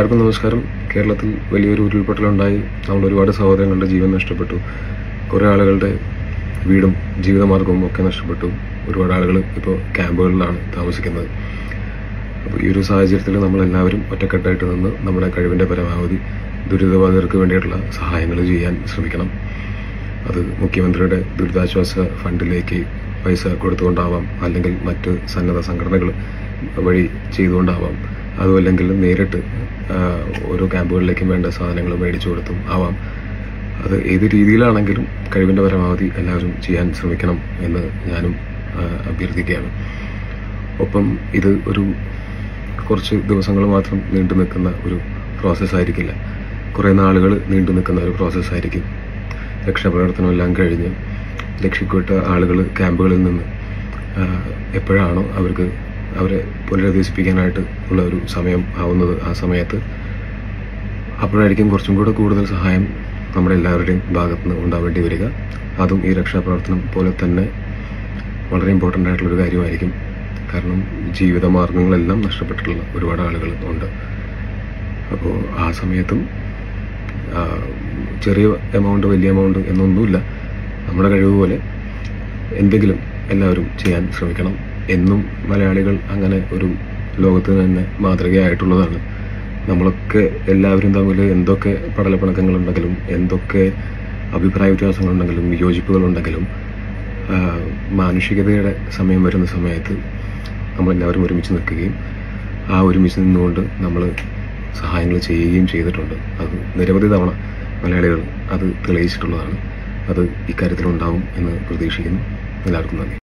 എല്ലാവർക്കും നമസ്കാരം. കേരളത്തിൽ വലിയൊരു ഉരുൾപൊട്ടലുണ്ടായി. നമ്മൾ ഒരുപാട് സഹോദരങ്ങളുടെ ജീവൻ നഷ്ടപ്പെട്ടു. കുറേ ആളുകളുടെ വീടും ജീവിതമാർഗവും ഒക്കെ നഷ്ടപ്പെട്ടു. ഒരുപാട് ആളുകൾ ഇപ്പോൾ ക്യാമ്പുകളിലാണ് താമസിക്കുന്നത്. അപ്പോൾ ഈ ഒരു സാഹചര്യത്തിൽ നമ്മളെല്ലാവരും ഒറ്റക്കെട്ടായിട്ട് നിന്ന് നമ്മുടെ കഴിവിൻ്റെ പരമാവധി ദുരിതബാധിതർക്ക് വേണ്ടിയിട്ടുള്ള സഹായങ്ങൾ ചെയ്യാൻ ശ്രമിക്കണം. അത് മുഖ്യമന്ത്രിയുടെ ദുരിതാശ്വാസ ഫണ്ടിലേക്ക് പൈസ കൊടുത്തുകൊണ്ടാവാം, അല്ലെങ്കിൽ മറ്റ് സന്നദ്ധ സംഘടനകൾ വഴി ചെയ്തുകൊണ്ടാവാം, അതുമല്ലെങ്കിൽ നേരിട്ട് ഓരോ ക്യാമ്പുകളിലേക്കും വേണ്ട സാധനങ്ങൾ മേടിച്ചു കൊടുത്തും ആവാം. അത് ഏത് രീതിയിലാണെങ്കിലും കഴിവിൻ്റെ പരമാവധി എല്ലാവരും ചെയ്യാൻ ശ്രമിക്കണം എന്ന് ഞാനും അഭ്യർത്ഥിക്കുകയാണ്. ഒപ്പം ഇത് ഒരു കുറച്ച് ദിവസങ്ങൾ മാത്രം നീണ്ടു നിൽക്കുന്ന ഒരു പ്രോസസ്സായിരിക്കില്ല, കുറേ നാളുകൾ നീണ്ടു നിൽക്കുന്ന ഒരു പ്രോസസ്സായിരിക്കും. രക്ഷാപ്രവർത്തനമെല്ലാം കഴിഞ്ഞ് രക്ഷപ്പെട്ട ആളുകൾ ക്യാമ്പുകളിൽ നിന്ന് എപ്പോഴാണോ അവരെ പുനരധിവസിപ്പിക്കാനായിട്ട് ഉള്ള ഒരു സമയം ആവുന്നത്, ആ സമയത്ത് അപ്പോഴായിരിക്കും കുറച്ചും കൂടെ കൂടുതൽ സഹായം നമ്മുടെ എല്ലാവരുടെയും ഭാഗത്തുനിന്ന് ഉണ്ടാവേണ്ടി വരിക. അതും ഈ രക്ഷാപ്രവർത്തനം പോലെ തന്നെ വളരെ ഇമ്പോർട്ടൻ്റ് ആയിട്ടുള്ളൊരു കാര്യമായിരിക്കും. കാരണം ജീവിതമാർഗങ്ങളെല്ലാം നഷ്ടപ്പെട്ടിട്ടുള്ള ഒരുപാട് ആളുകൾ ഉണ്ട്. അപ്പോൾ ആ സമയത്തും ചെറിയ എമൗണ്ട് വലിയ എമൗണ്ട് എന്നൊന്നുമില്ല, നമ്മുടെ കഴിവ് പോലെ എന്തെങ്കിലും എല്ലാവരും ചെയ്യാൻ ശ്രമിക്കണം. എന്നും മലയാളികൾ അങ്ങനെ ഒരു ലോകത്തിന് തന്നെ മാതൃകയായിട്ടുള്ളതാണ്. നമ്മളൊക്കെ എല്ലാവരും തമ്മിൽ എന്തൊക്കെ പടലപ്പിണക്കങ്ങളുണ്ടെങ്കിലും, എന്തൊക്കെ അഭിപ്രായ വ്യത്യാസങ്ങളുണ്ടെങ്കിലും, വിയോജിപ്പുകളുണ്ടെങ്കിലും, മാനുഷികതയുടെ സമയം വരുന്ന സമയത്ത് നമ്മളെല്ലാവരും ഒരുമിച്ച് നിൽക്കുകയും ആ ഒരുമിച്ച് നിന്നുകൊണ്ട് നമ്മൾ സഹായങ്ങൾ ചെയ്യുകയും ചെയ്തിട്ടുണ്ട്. അത് നിരവധി തവണ മലയാളികൾ അത് തെളിയിച്ചിട്ടുള്ളതാണ്. അത് ഇക്കാര്യത്തിലുണ്ടാവും എന്ന് പ്രതീക്ഷിക്കുന്നു. എല്ലാവർക്കും നന്ദി.